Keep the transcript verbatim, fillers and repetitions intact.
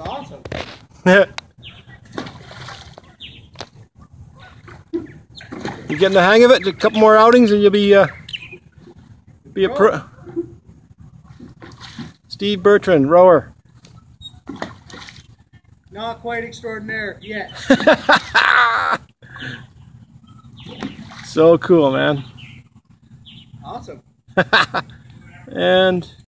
awesome. You getting the hang of it? A couple more outings and you'll be uh, be a pro. Steve Bertrand, rower. Not quite extraordinaire yet. So cool, man. Awesome. And